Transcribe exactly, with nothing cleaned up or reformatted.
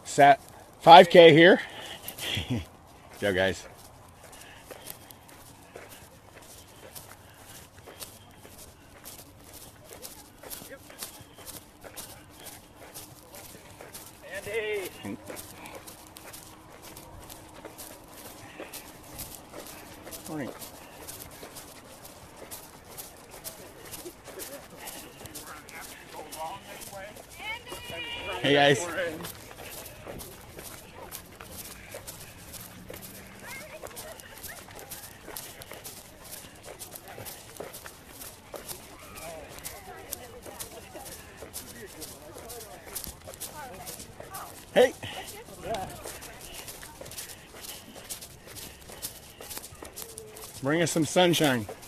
Sat five K here. Go guys. Andy. Morning. Hey guys. Hey. Bring us some sunshine.